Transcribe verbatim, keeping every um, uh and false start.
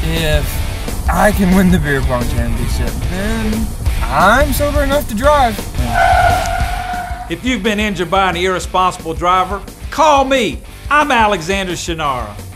If I can win the beer pong championship, then I'm sober enough to drive. If you've been injured by an irresponsible driver, call me. I'm Alexander Shannara.